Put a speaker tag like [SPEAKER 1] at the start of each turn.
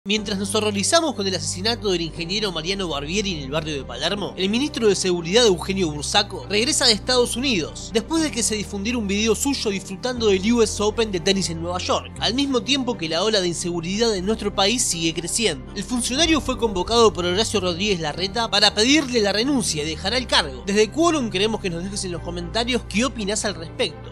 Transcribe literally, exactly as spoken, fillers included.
[SPEAKER 1] Mientras nos horrorizamos con el asesinato del ingeniero Mariano Barbieri en el barrio de Palermo, el ministro de Seguridad Eugenio Bursaco regresa de Estados Unidos, después de que se difundiera un video suyo disfrutando del U S Open de tenis en Nueva York, al mismo tiempo que la ola de inseguridad en nuestro país sigue creciendo. El funcionario fue convocado por Horacio Rodríguez Larreta para pedirle la renuncia y dejará el cargo. Desde Quorum queremos que nos dejes en los comentarios qué opinás al respecto.